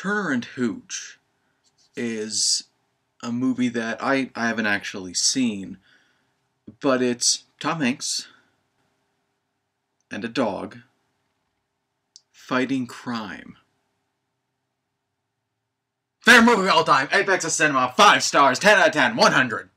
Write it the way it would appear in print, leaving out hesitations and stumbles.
Turner and Hooch is a movie that I haven't actually seen, but it's Tom Hanks and a dog fighting crime. Favorite movie of all time, Apex of Cinema, 5 stars, 10 out of 10, 100.